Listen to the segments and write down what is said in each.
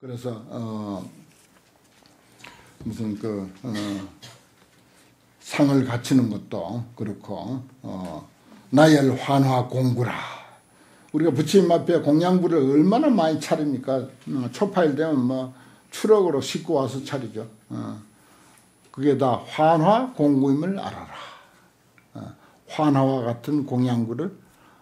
그래서 무슨 상을 갖추는 것도 그렇고 나열 환화 공구라. 우리가 부처님 앞에 공양부를 얼마나 많이 차립니까? 초파일 되면 뭐 추럭으로 싣고 와서 차리죠. 그게 다 환화 공구임을 알아라. 환화와 같은 공양부를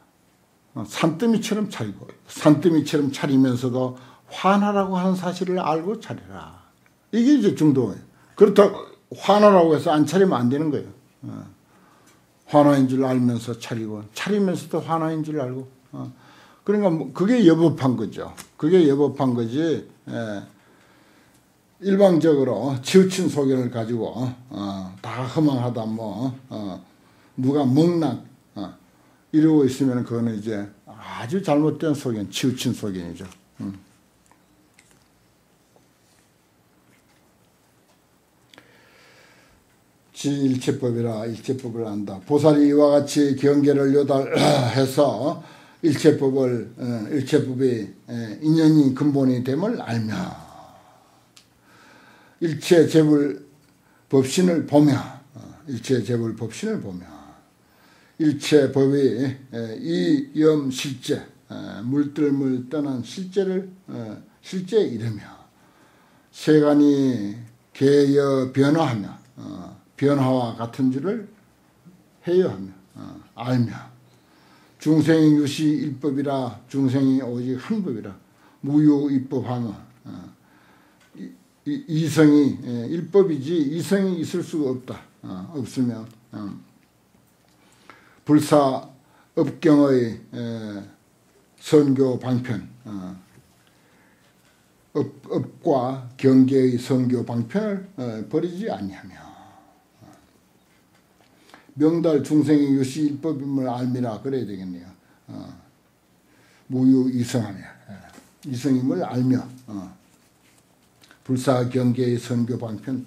산더미처럼 차리고, 산더미처럼 차리면서도 환화라고 하는 사실을 알고 차리라. 이게 이제 중도예요. 그렇다고 환화라고 해서 안 차리면 안 되는 거예요. 환화인 줄 알면서 차리고, 차리면서도 환화인 줄 알고. 그러니까 뭐 그게 여법한 거죠. 그게 여법한 거지. 일방적으로 치우친 소견을 가지고 다 허망하다 뭐 누가 먹나 이러고 있으면 그거는 이제 아주 잘못된 소견, 치우친 소견이죠. 지일체법이라 일체법을 안다. 보살이 이와 같이 경계를 요달해서 일체법의 인연이 근본이 됨을 알며 일체재불 법신을 보며 일체재불 법신을 보며 일체법의 이염실제 물들물 떠난 실제를 실제에 이르며 세간이 개여 변화하며 변화와 같은 줄을 해여하며 알며 중생이 유시 일법이라 중생이 오직 한 법이라 무유 이법하며 이성이 일법이지 이성이 있을 수가 없다. 없으면 불사 업경의 선교 방편 업과 경계의 선교 방편을 버리지 아니하며 명달 중생의 유시 일법임을 알미라 그래야 되겠네요. 무유 이성하며 이성임을 알며 불사 경계의 선교 방편하며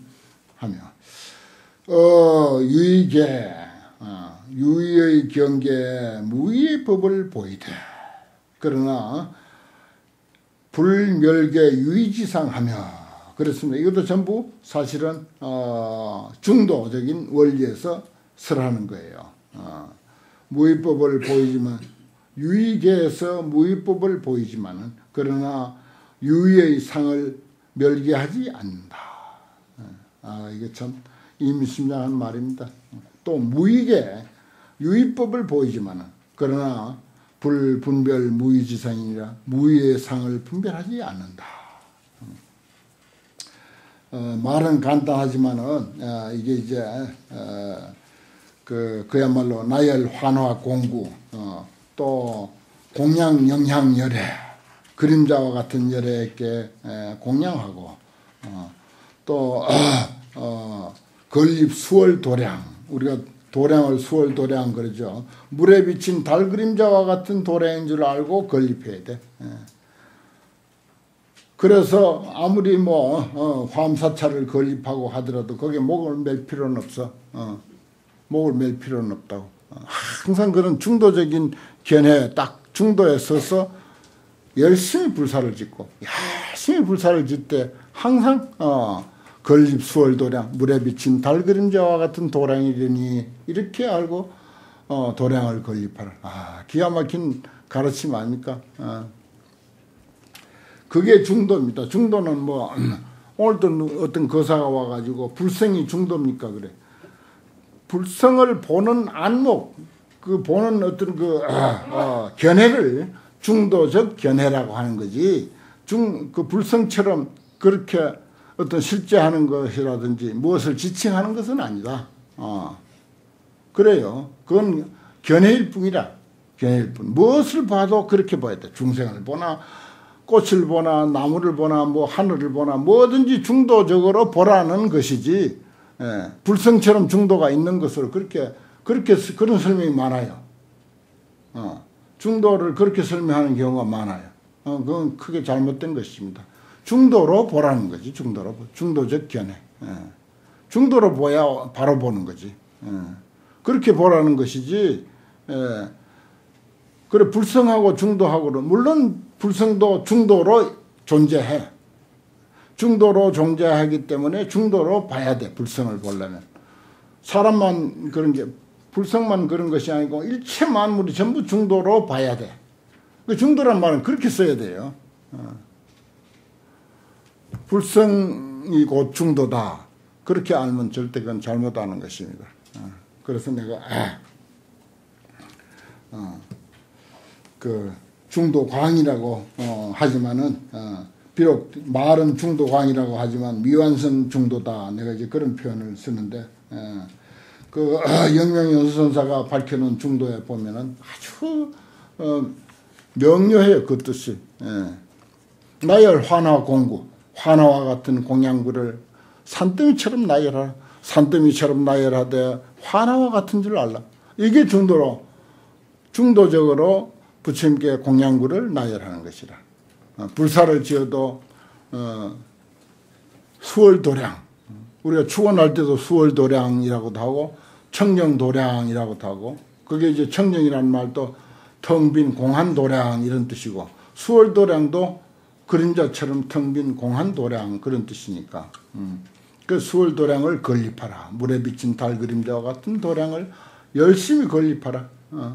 유의계 유의의 경계 무의의 법을 보이되 그러나 불멸계 유의지상하며 그렇습니다. 이것도 전부 사실은 중도적인 원리에서 설하는 거예요. 무의법을 보이지만 유의계에서 무의법을 보이지만은 그러나 유의의 상을 멸기하지 않는다. 이게 참 의미심장한 말입니다. 또 무의계 유의법을 보이지만은 그러나 불분별 무의지상이라 무의의 상을 분별하지 않는다. 말은 간단하지만은 이게 이제 그야말로 나열 환화 공구 또 공양 영향 열애 그림자와 같은 열애에게 공양하고 또 건립 수월 도량 우리가 도량을 수월 도량 그러죠. 물에 비친 달 그림자와 같은 도량인 줄 알고 건립해야 돼. 그래서 아무리 뭐 화엄사찰을 건립하고 하더라도 거기에 목을 맬 필요는 없어. 목을 맬 필요는 없다고. 항상 그런 중도적인 견해 딱 중도에 서서 열심히 불사를 짓고 열심히 불사를 짓되 항상 건립 수월 도량 물에 비친 달 그림자와 같은 도량이려니 이렇게 알고 도량을 건립하라. 기가 막힌 가르침 아닙니까? 그게 중도입니다. 중도는 뭐 오늘도 어떤 거사가 와가지고 불성이 중도입니까 그래. 불성을 보는 안목 그 보는 어떤 견해를 중도적 견해라고 하는 거지. 그 불성처럼 그렇게 어떤 실제하는 것이라든지 무엇을 지칭하는 것은 아니다. 그래요. 그건 견해일 뿐이라. 견해일 뿐. 무엇을 봐도 그렇게 봐야 돼. 중생을 보나 꽃을 보나 나무를 보나 뭐 하늘을 보나 뭐든지 중도적으로 보라는 것이지. 불성처럼 중도가 있는 것으로 그런 설명이 많아요. 중도를 그렇게 설명하는 경우가 많아요. 그건 크게 잘못된 것입니다. 중도로 보라는 거지. 중도적 견해. 중도로 보야 바로 보는 거지. 그렇게 보라는 것이지. 그래 불성하고 중도하고는 물론 불성도 중도로 존재해. 중도로 존재하기 때문에 중도로 봐야 돼. 불성을 보려면. 사람만 그런 게 불성만 그런 것이 아니고 일체 만물이 전부 중도로 봐야 돼. 그 중도란 말은 그렇게 써야 돼요. 불성이 곧 중도다. 그렇게 알면 절대 그건 잘못하는 것입니다. 그래서 내가 그 중도광이라고 하지만은 비록 말은 중도광이라고 하지만 미완성 중도다. 내가 이제 그런 표현을 쓰는데 그 영명연수선사가 밝혀놓은 중도에 보면은 아주 명료해요. 그 뜻이. 나열 환화 공구, 환화와 같은 공양구를 산더미처럼 나열하라. 산더미처럼 나열하되 환화와 같은 줄 알라. 이게 중도적으로 부처님께 공양구를 나열하는 것이라. 불사를 지어도 수월도량, 우리가 축원할 때도 수월도량이라고도 하고 청정도량이라고도 하고, 그게 이제 청정이라는 말도 텅 빈 공한도량 이런 뜻이고, 수월도량도 그림자처럼 텅 빈 공한도량 그런 뜻이니까 그 수월도량을 건립하라. 물에 비친 달 그림자와 같은 도량을 열심히 건립하라.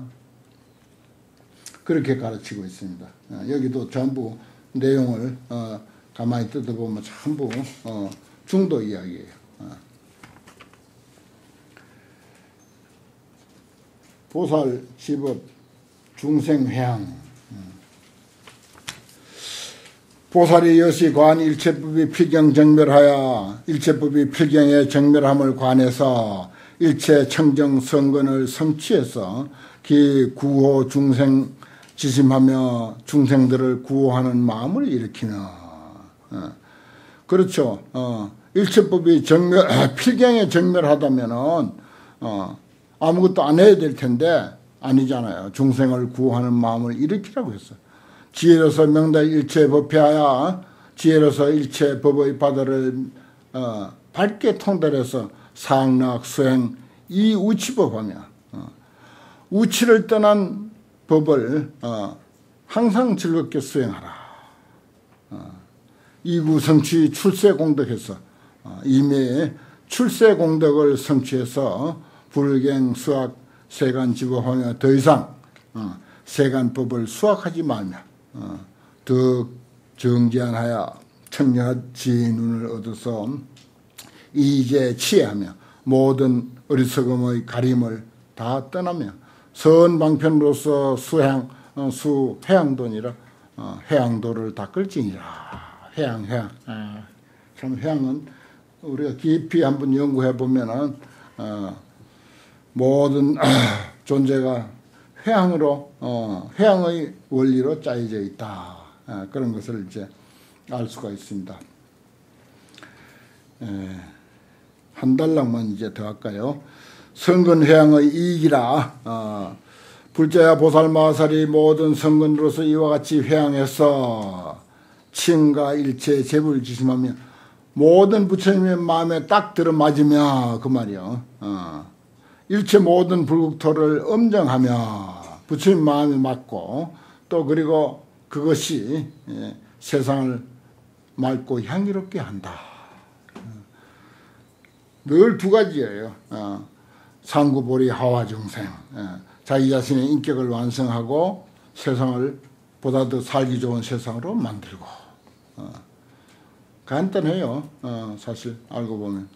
그렇게 가르치고 있습니다. 여기도 전부 내용을 가만히 뜯어보면 전부 중도 이야기예요. 보살 집업 중생회양. 보살이 여시 관 일체법이 필경 정멸하여 일체법이 필경의 정멸함을 관해서 일체 청정 성근을 성취해서 기 구호 중생 지심하며 중생들을 구호하는 마음을 일으키나. 그렇죠. 일체법이 필경에 정멸하다면은 아무것도 안 해야 될 텐데 아니잖아요. 중생을 구호하는 마음을 일으키라고 했어요. 지혜로서 명다 일체 법회하여 지혜로서 일체 법의 바다를 밝게 통달해서 상락 수행 이 우치법하며 우치를 떠난 법을 항상 즐겁게 수행하라. 이구 성취 출세 공덕해서 이미 출세 공덕을 성취해서 불경 수학 세간 집업하며 더 이상 세간법을 수학하지 말며 더 정지안하여 청량지 눈을 얻어서 이제 치해하며 모든 어리석음의 가림을 다 떠나며 선방편으로서 수해양도니라. 해양도를 닦을지니라. 해양. 참 해양은 우리가 깊이 한번 연구해 보면은 모든 존재가 해양으로 해양의 원리로 짜여져 있다. 그런 것을 이제 알 수가 있습니다. 한 달락만 이제 더 할까요? 성근해양의 이익이라. 불자야 보살마살이 모든 성근으로서 이와 같이 회양해서 칭과 일체 제불 지심하며 모든 부처님의 마음에 딱 들어맞으며 그 말이요. 일체 모든 불국토를 엄정하며 부처님 마음에 맞고 또 그리고 그것이 세상을 맑고 향기롭게 한다. 늘 두 가지예요. 상구보리 하화중생. 자기 자신의 인격을 완성하고 세상을 보다 더 살기 좋은 세상으로 만들고. 간단해요. 사실 알고 보면.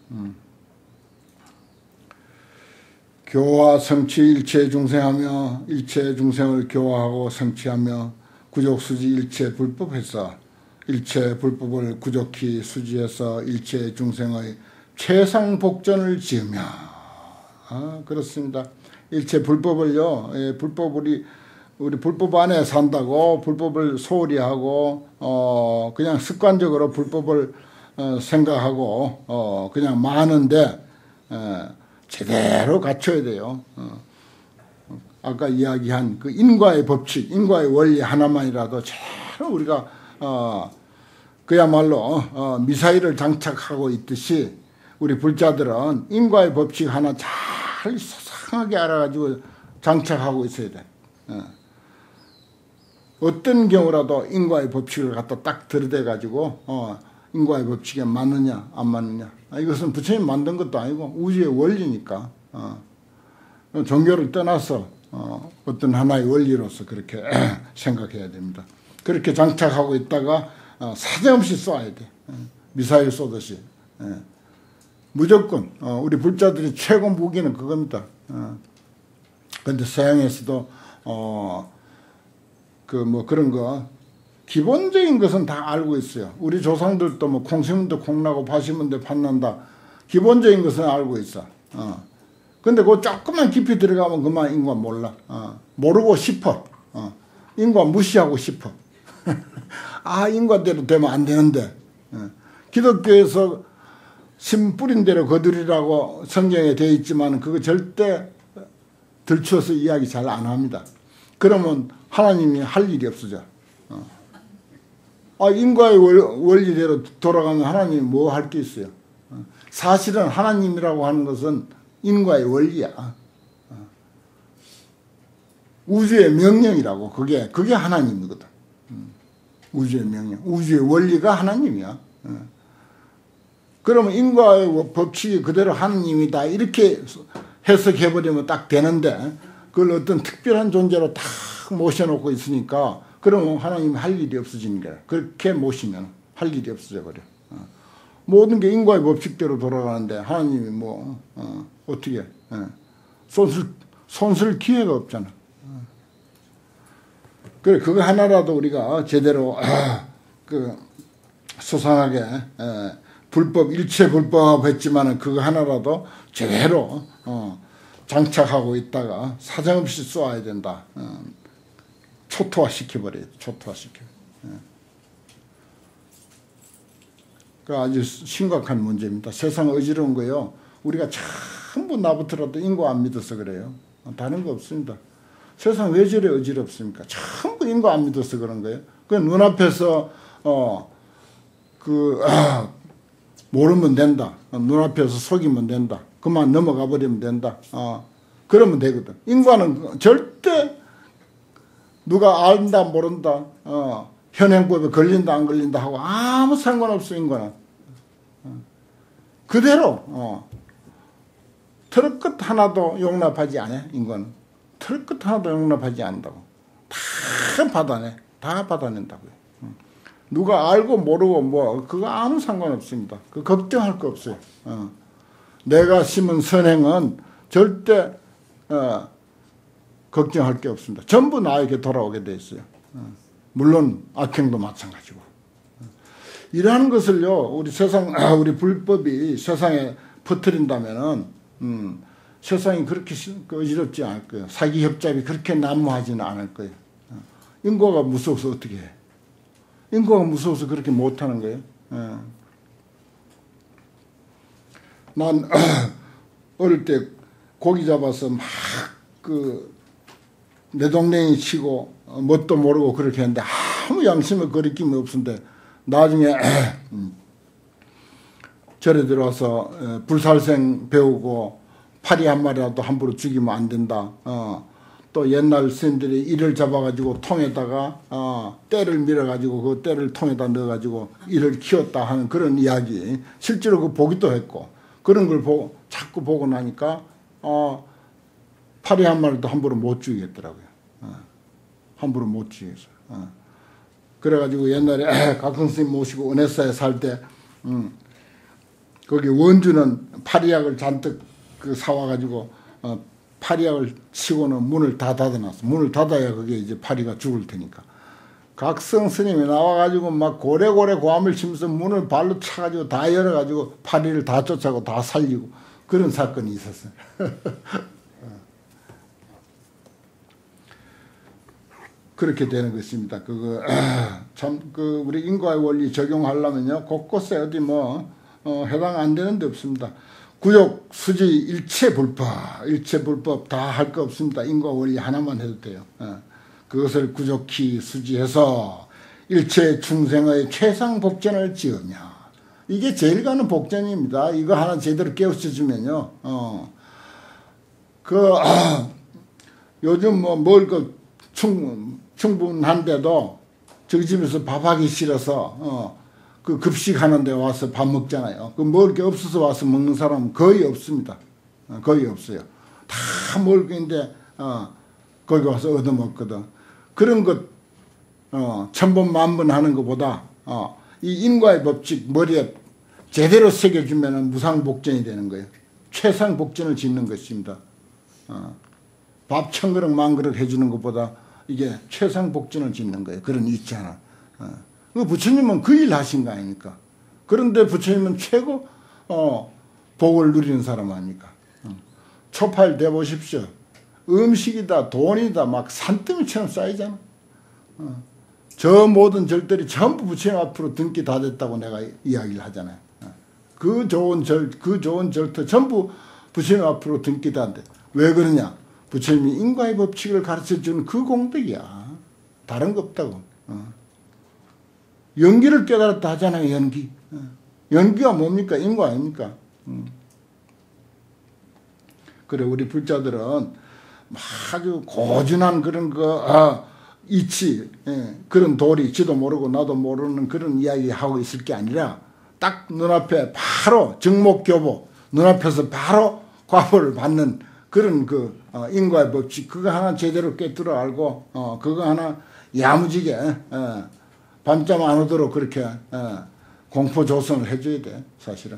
교화 성취 일체 중생하며 일체 중생을 교화하고 성취하며 구족수지 일체 불법해서 일체 불법을 구족히 수지해서 일체 중생의 최상복전을 지으며. 그렇습니다. 일체 불법을요. 불법 우리 불법 안에 산다고 불법을 소홀히 하고 그냥 습관적으로 불법을 생각하고 그냥 많은데 제대로 갖춰야 돼요. 아까 이야기한 그 인과의 법칙, 인과의 원리 하나만이라도 제대로 우리가 그야말로 미사일을 장착하고 있듯이 우리 불자들은 인과의 법칙 하나 잘 소상하게 알아가지고 장착하고 있어야 돼. 어떤 경우라도 인과의 법칙을 갖다 딱 들이대가지고 인과의 법칙에 맞느냐 안 맞느냐. 이것은 부처님 만든 것도 아니고 우주의 원리니까 종교를 떠나서 어떤 하나의 원리로서 그렇게 생각해야 됩니다. 그렇게 장착하고 있다가 사정없이 쏴야 돼. 미사일 쏘듯이. 무조건 우리 불자들이 최고 무기는 그겁니다. 그런데 서양에서도 그 뭐 그런 거 기본적인 것은 다 알고 있어요. 우리 조상들도 뭐 콩 심은 데 콩 나고 팥 심은 데 팥 난다. 기본적인 것은 알고 있어. 근데 그 조금만 깊이 들어가면 그만 인과 몰라. 모르고 싶어. 인과 무시하고 싶어. 아, 인과대로 되면 안 되는데. 기독교에서 심 뿌린 대로 거두리라고 성경에 되어 있지만 그거 절대 들추어서 이야기 잘 안 합니다. 그러면 하나님이 할 일이 없어져. 인과의 원리대로 돌아가면 하나님이 뭐 할 게 있어요. 사실은 하나님이라고 하는 것은 인과의 원리야. 우주의 명령이라고. 그게 하나님이거든. 우주의 명령. 우주의 원리가 하나님이야. 그러면 인과의 법칙이 그대로 하나님이다. 이렇게 해석해버리면 딱 되는데 그걸 어떤 특별한 존재로 딱 모셔놓고 있으니까 그러면 하나님이 할 일이 없어지는 거야. 그렇게 모시면 할 일이 없어져 버려. 모든 게 인과의 법칙대로 돌아가는데 하나님이 뭐 어떻게 손쓸 기회가 없잖아. 그래 그거 하나라도 우리가 제대로 그 수상하게 불법 일체 불법 했지만은 그거 하나라도 제대로 장착하고 있다가 사정없이 쏘아야 된다. 초토화 시켜버려야 돼. 초토화 시켜. 그 아주 심각한 문제입니다. 세상 어지러운 거요. 우리가 전부 나부터라도 인과 안 믿어서 그래요. 다른 거 없습니다. 세상 왜 저래 어지럽습니까? 전부 인과 안 믿어서 그런 거예요. 그 눈앞에서 모르면 된다. 눈앞에서 속이면 된다. 그만 넘어가 버리면 된다. 그러면 되거든. 인과는 절대 누가 안다 모른다. 현행법에 걸린다 안 걸린다 하고 아무 상관없어. 인과는 그대로 털끝 하나도 용납하지 않아. 인과는 털끝 하나도 용납하지 않는다고. 다 받아내. 다 받아낸다고요. 누가 알고 모르고 뭐 그거 아무 상관없습니다. 그 걱정할 거 없어요. 내가 심은 선행은 절대 걱정할 게 없습니다. 전부 나에게 돌아오게 돼 있어요. 물론 악행도 마찬가지고. 이러한 것을요, 우리 우리 불법이 세상에 퍼뜨린다면은 세상이 그렇게 어지럽지 않을 거예요. 사기 협잡이 그렇게 난무하지는 않을 거예요. 인과가 무서워서 어떻게 해? 인과가 무서워서 그렇게 못하는 거예요. 난 어릴 때 고기 잡아서 막 내 동생이 치고 뭣도 모르고 그렇게 했는데 아무 양심의 거리낌이 없었는데 나중에 절에 들어와서 불살생 배우고 파리 한 마리라도 함부로 죽이면 안 된다. 또 옛날 스님들이 이를 잡아가지고 통에다가 때를 밀어가지고 그 때를 통에다 넣어가지고 이를 키웠다 하는 그런 이야기 실제로 그 보기도 했고 그런 걸 자꾸 보고 나니까 파리 한 마리도 함부로 못 죽이겠더라고요. 함부로 못 죽이겠어요. 그래가지고 옛날에 각성 스님 모시고 은혜사에 살 때 거기 원주는 파리약을 잔뜩 사와가지고 파리약을 치고는 문을 다 닫아놨어. 문을 닫아야 그게 이제 파리가 죽을 테니까. 각성 스님이 나와가지고 막 고래고래 고함을 치면서 문을 발로 차가지고 다 열어가지고 파리를 다 쫓아고 다 살리고 그런 사건이 있었어요. 그렇게 되는 것입니다. 우리 인과의 원리 적용하려면요, 곳곳에 어디 해당 안 되는 데 없습니다. 구욕, 수지, 일체 불법 다 할 거 없습니다. 인과 원리 하나만 해도 돼요. 그것을 구족히 수지해서 일체 중생의 최상 복전을 지으며 이게 제일 가는 복전입니다. 이거 하나 제대로 깨우쳐주면요. 요즘 충분한데도 저기 집에서 밥하기 싫어서 그 급식하는 데 와서 밥 먹잖아요. 그 먹을 게 없어서 와서 먹는 사람은 거의 없습니다. 거의 없어요. 다 먹을 게 있는데 거기 와서 얻어먹거든. 그런 것 천번 만번 하는 것보다 이 인과의 법칙 머리에 제대로 새겨주면 무상복전이 되는 거예요. 최상복전을 짓는 것입니다. 밥 1000그릇 10,000그릇 해주는 것보다 이게 최상복전을 짓는 거예요. 그런 이치 하나. 부처님은 그 일 하신 거 아닙니까? 그런데 부처님은 최고 복을 누리는 사람 아닙니까? 초파일 대보십시오. 음식이다 돈이다 막 산더미처럼 쌓이잖아. 저 모든 절들이 전부 부처님 앞으로 등기 다 됐다고 내가 이야기를 하잖아요. 그 좋은 절터 전부 부처님 앞으로 등기 다 돼. 왜 그러냐? 부처님이 인과의 법칙을 가르쳐주는 그 공덕이야. 다른 거 없다고. 연기를 깨달았다 하잖아요. 연기. 연기가 뭡니까? 인과 아닙니까? 그래 우리 불자들은 아주 고준한 그런 이치 그런 도리 지도 모르고 나도 모르는 그런 이야기 하고 있을 게 아니라 딱 눈앞에 바로 정목교보 눈앞에서 바로 과보를 받는 그런 인과의 법칙 그거 하나 제대로 깨뜨려 알고 그거 하나 야무지게 밤잠 안 오도록 그렇게 공포 조성을 해줘야 돼 사실은.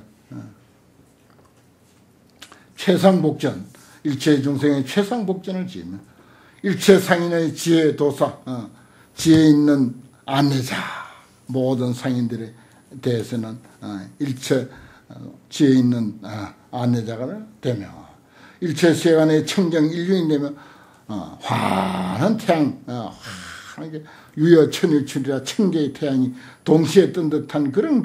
최상복전 일체 중생의 최상복전을 지으면 일체 상인의 지혜 도사 지혜 있는 안내자 모든 상인들에 대해서는 일체 지혜 있는 안내자가 되며 일체 세간의 청정 인륜이 되며 환한 태양 환하게 유여 천일출이라 천개의 태양이 동시에 뜬 듯한 그런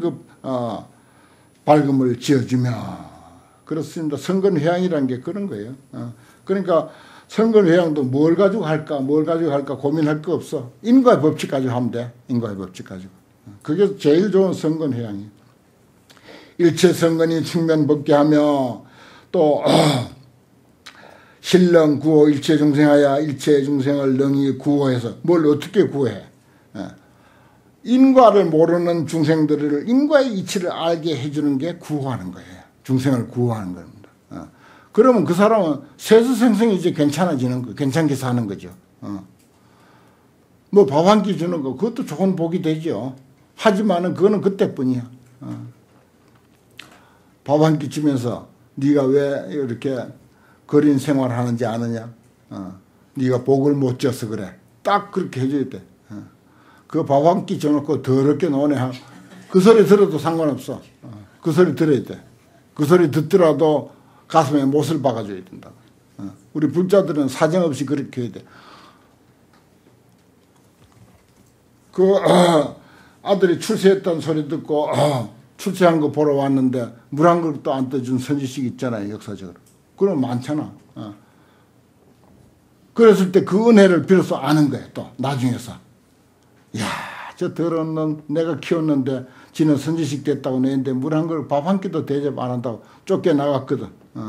밝음을 지어주며 그렇습니다. 선건회양이라는 게 그런 거예요. 그러니까 선건회양도 뭘 가지고 할까 고민할 거 없어. 인과의 법칙 가지고 하면 돼. 인과의 법칙 가지고. 그게 제일 좋은 선건회양이에요. 일체 선건이 측면 벗게 하며 또 신령 구호 일체 중생하여 일체 중생을 능히 구호해서 뭘 어떻게 구호해. 인과를 모르는 중생들을 인과의 이치를 알게 해주는 게 구호하는 거예요. 중생을 구호하는 겁니다. 그러면 그 사람은 세수생생이 이제 괜찮아지는 거, 괜찮게 사는 거죠. 뭐 밥 한 끼 주는 거, 그것도 좋은 복이 되죠. 하지만은 그거는 그때뿐이야. 밥 한 끼 주면서 네가 왜 이렇게 거린 생활 하는지 아느냐? 네가 복을 못 져서 그래. 딱 그렇게 해줘야 돼. 그 밥 한 끼 줘놓고 더럽게 노네. 그 소리 들어도 상관없어. 그 소리 들어야 돼. 그 소리 듣더라도 가슴에 못을 박아줘야 된다. 우리 불자들은 사정없이 그렇게 해야 돼. 아들이 출세했다는 소리 듣고 출세한 거 보러 왔는데 물 한 그릇도 안 떠준 선지식 있잖아요. 역사적으로. 그럼 많잖아. 그랬을 때 그 은혜를 빌어서 아는 거예요. 또 나중에서. 야, 저 더러운 놈 내가 키웠는데 지는 선지식 됐다고 내는데 물 한 그릇 밥 한 끼도 대접 안 한다고 쫓겨나갔거든.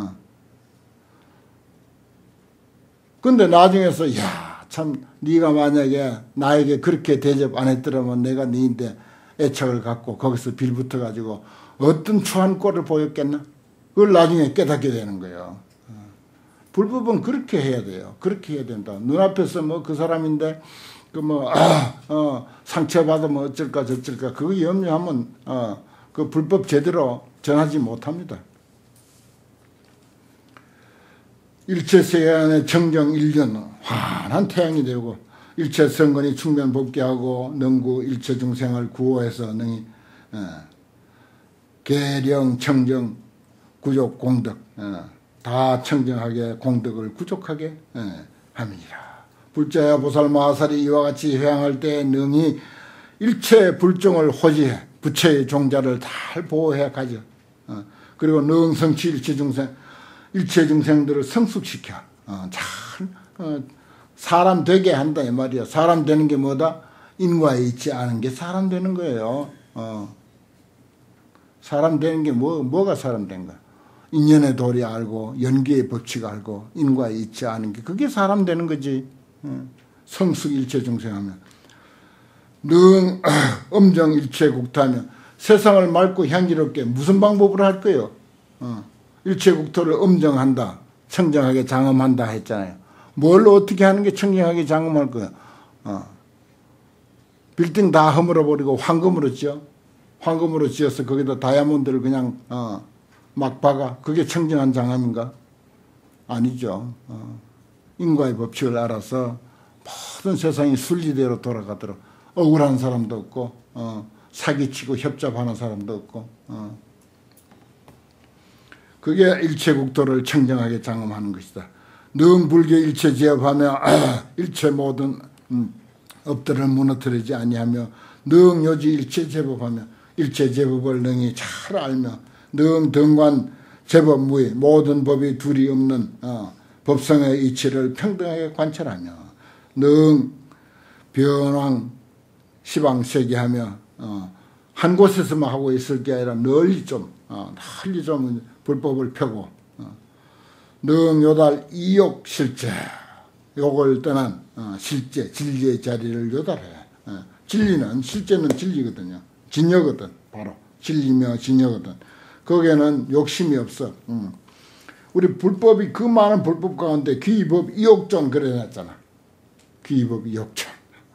근데 나중에서 야, 참 네가 만약에 나에게 그렇게 대접 안 했더라면 내가 네인데 애착을 갖고 거기서 빌붙어 가지고 어떤 추한 꼴을 보였겠나? 그걸 나중에 깨닫게 되는 거예요. 불법은 그렇게 해야 돼요. 그렇게 해야 된다. 눈앞에서 뭐 그 사람인데 상처받으면 어쩔까 저쩔까 그거 염려하면 그 불법 제대로 전하지 못합니다. 일체 세간의 정정 일견 환한 태양이 되고 일체 선건이 충면 법게 하고 능구 일체 중생을 구호해서 능히 계령 청정 구족 공덕 다 청정하게 공덕을 구족하게 함이니라. 불자야 보살마하살이 이와 같이 회항할 때 능히 일체 불종을 호지해 부처의 종자를 잘 보호해 가져. 그리고 능성치 일체 중생들을 성숙시켜 잘 사람 되게 한다 이 말이야. 사람 되는 게 뭐다? 인과에 있지 않은 게 사람 되는 거예요. 사람 되는 게 뭐가 사람 된 거야? 인연의 도리 알고 연기의 법칙 알고 인과에 있지 않은 게 그게 사람 되는 거지. 성숙 일체 중생하면 능 엄정 일체 국타하면 세상을 맑고 향기롭게 무슨 방법으로 할 거예요? 일체국토를 엄정한다, 청정하게 장엄한다 했잖아요. 뭘 어떻게 하는 게 청정하게 장엄할 거예요? 빌딩 다 허물어버리고 황금으로 지어? 황금으로 지어서 거기다 다이아몬드를 그냥 막 박아? 그게 청정한 장엄인가? 아니죠. 인과의 법칙을 알아서 모든 세상이 순리대로 돌아가도록 억울한 사람도 없고 사기치고 협잡하는 사람도 없고 그게 일체국토를 청정하게 장엄하는 것이다. 능불교 일체 제업하며 일체 모든 업들을 무너뜨리지 아니하며 능요지 일체 제법하며 일체 제법을 능히 잘 알며 능등관 제법무의 모든 법이 둘이 없는 법성의 이치를 평등하게 관찰하며 능 변왕 시방세계하며 한 곳에서만 하고 있을 게 아니라 널리 좀 불법을 펴고 능 요달 이욕 실제 욕을 떠난 실제 진리의 자리를 요달해. 진리는 실제는 진리거든요. 진여거든. 바로 진리며 진여거든. 거기에는 욕심이 없어. 우리 불법이 그 많은 불법 가운데 귀법 이욕전 그래놨잖아. 귀법 이욕전.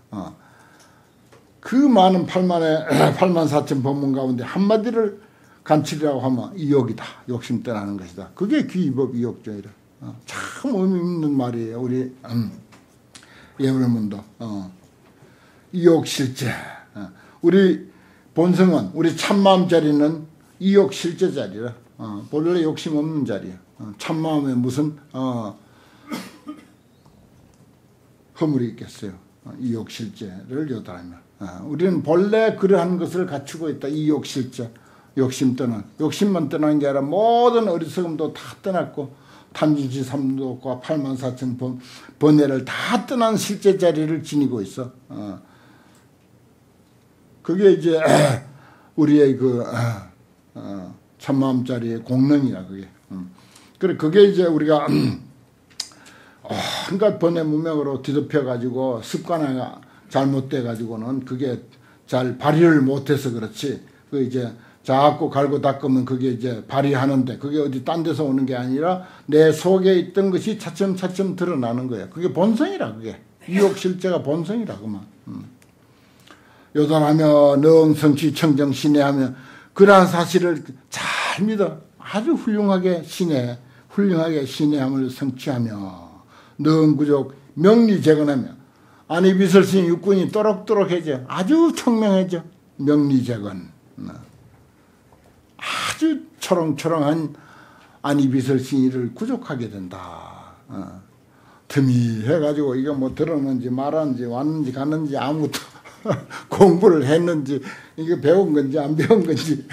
그 많은 8만 4천 법문 가운데 한마디를 간칠이라고 하면 이욕이다. 욕심 떠나는 것이다. 그게 귀법 이욕전이라. 참 의미 있는 말이에요. 우리 예불문도 이욕실제. 우리 본성은 우리 참마음 자리는 이욕실제 자리라. 본래 욕심 없는 자리야. 참마음에 무슨 허물이 있겠어요. 이욕실제를 요달하면 우리는 본래 그러한 것을 갖추고 있다. 이욕실제. 욕심 떠난, 욕심만 떠난 게 아니라 모든 어리석음도 다 떠났고 탐진치 삼도과 8만 4천 번뇌를 다 떠난 실제 자리를 지니고 있어. 그게 이제 우리의 그 참마음 자리의 공론이라 그게. 그래 그게 이제 우리가 한갖 번뇌 문명으로 뒤덮여 가지고 습관이 잘못돼 가지고는 그게 잘 발휘를 못해서 그렇지. 그 이제 자꾸 갈고 닦으면 그게 이제 발휘하는데 그게 어디 딴 데서 오는 게 아니라 내 속에 있던 것이 차츰차츰 드러나는 거예요. 그게 본성이라 그게. 이욕실제가 본성이라 그만. 요단하며 능성취 청정 신뢰하며 그러한 사실을 잘 믿어. 아주 훌륭하게 신뢰함을 성취하며 능구족 명리재건하며 안이비설신 육군이 또록또록해져. 아주 청명해져. 명리재건. 아주 초롱초롱한 안이비설신이를 구족하게 된다. 틈이 해가지고 이거 뭐 들었는지 말았는지 왔는지 갔는지 아무것도 공부를 했는지 이게 배운 건지 안 배운 건지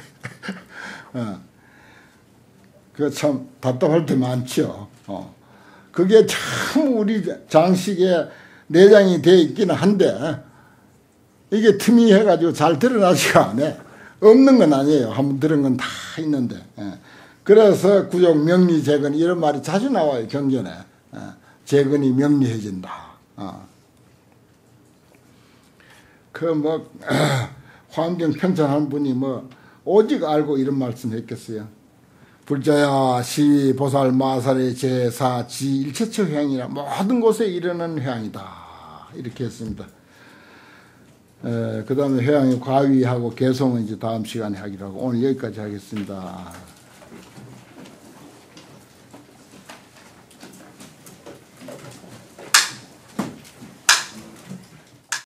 그 참 답답할 때 많죠. 그게 참 우리 장식에 내장이 되어 있기는 한데 이게 틈이 해가지고 잘 드러나지가 않아. 없는 건 아니에요. 한번 들은 건 다 있는데. 그래서 구족 명리재건 이런 말이 자주 나와요. 경전에. 재건이 명리해진다. 그 뭐 환경 평천한 분이 뭐 오직 알고 이런 말씀 했겠어요. 불자야 시 보살 마살의 제사 지 일체처 회양이라 모든 곳에 이르는 회양이다. 이렇게 했습니다. 그 다음에 회양의 과위하고 개송은 이제 다음 시간에 하기로 하고 오늘 여기까지 하겠습니다.